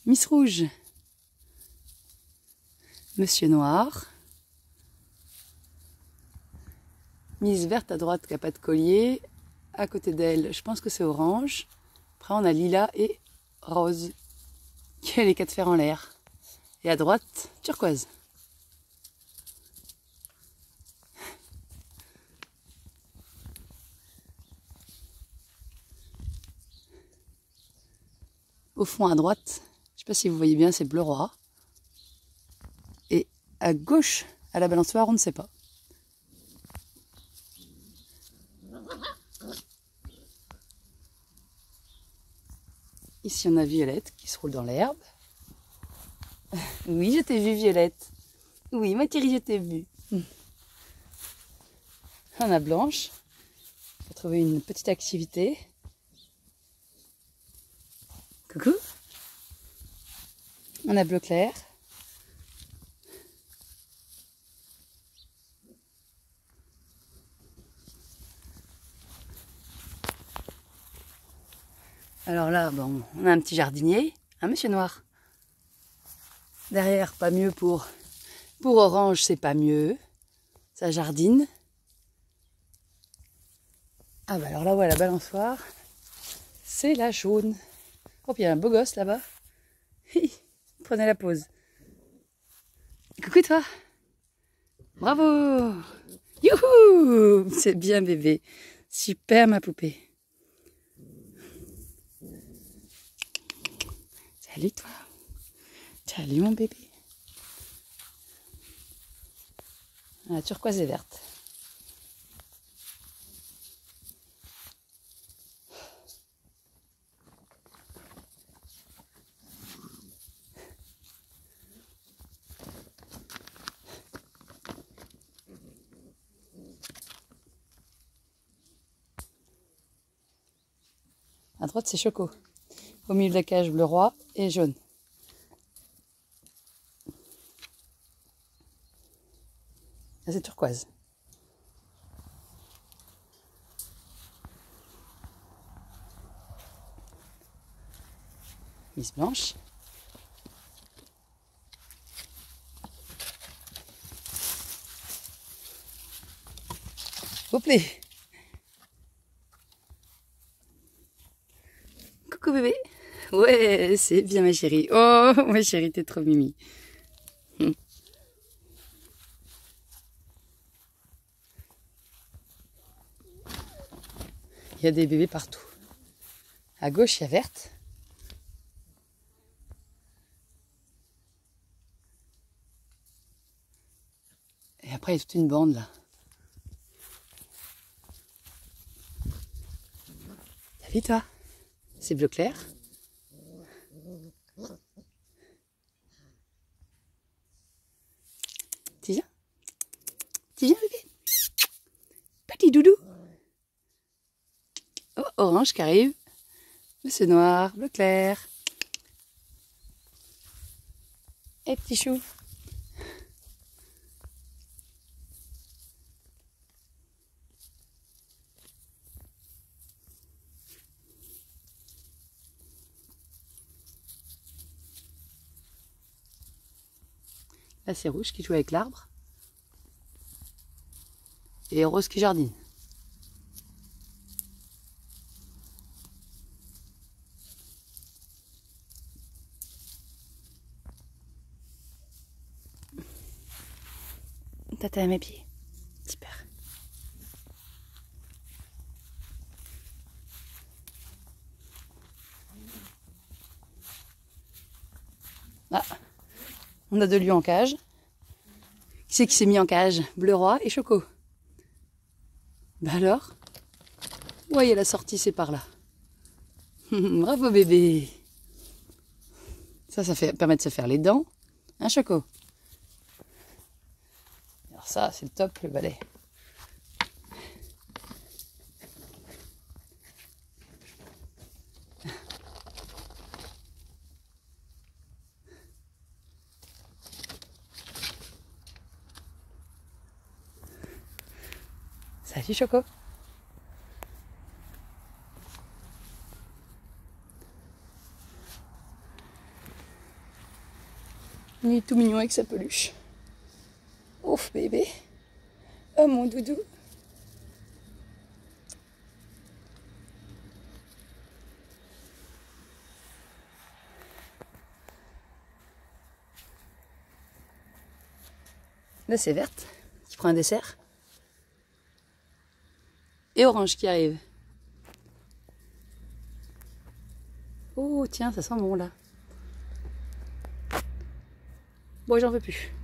Miss Rouge. Monsieur Noir. Miss Verte à droite qui n'a pas de collier. À côté d'elle, je pense que c'est orange. Après, on a Lilas et Rose qui a les quatre fers en l'air. Et à droite, turquoise. Au fond à droite, je ne sais pas si vous voyez bien, c'est bleu roi. Et à gauche, à la balançoire, on ne sait pas. Ici, on a Violette qui se roule dans l'herbe. Oui, je t'ai vu, Violette. Oui, ma chérie, je t'ai vu. On a Blanche. On va trouver une petite activité. Coucou. On a Bleu Clair. Alors là, bon, on a un petit jardinier, un monsieur noir. Derrière, pas mieux pour Orange, c'est pas mieux. Ça jardine. Ah bah alors là, ouais, la balançoire, c'est la jaune. Oh, puis il y a un beau gosse là-bas. Prenez la pause. Coucou toi. Bravo. Youhou. C'est bien bébé. Super ma poupée. Salut toi. Salut mon bébé. La turquoise et verte. À droite, c'est Choco. Au milieu de la cage, bleu roi et jaune. Là, c'est turquoise. Miss Blanche. Hop là. Coucou bébé. Ouais, c'est bien ma chérie. Oh, ma chérie, t'es trop mimi. Il y a des bébés partout. À gauche, il y a verte. Et après, il y a toute une bande là. Salut toi. C'est bleu clair. Tu viens? Tu viens bébé? Petit doudou. Oh, orange qui arrive. Monsieur noir, bleu clair. Et petit chou. Là, c'est rouge qui joue avec l'arbre. Et rose qui jardine. Tata à mes pieds. Super. Ah, on a deux lions en cage. Qui c'est qui s'est mis en cage? Bleu roi et Choco. Bah alors? Ouais, la sortie, c'est par là. Bravo bébé. Ça permet de se faire les dents. Un Choco. Alors ça, c'est le top, le balai. Salut Choco. Il est tout mignon avec sa peluche. Ouf bébé. Oh mon doudou. Là c'est Verte qui prend un dessert. Et Orange qui arrive. Oh tiens, ça sent bon là. Bon, j'en veux plus.